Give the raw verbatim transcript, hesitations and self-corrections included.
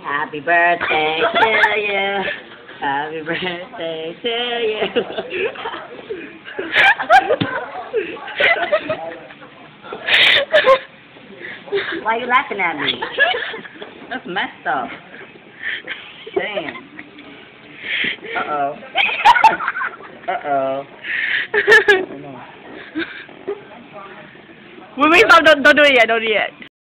Happy birthday to you. Happy birthday to you. Why are you laughing at me? That's messed up. Damn. Uh-oh. Uh-oh. Wait, wait, stop, don't, don't do it yet, don't do it yet.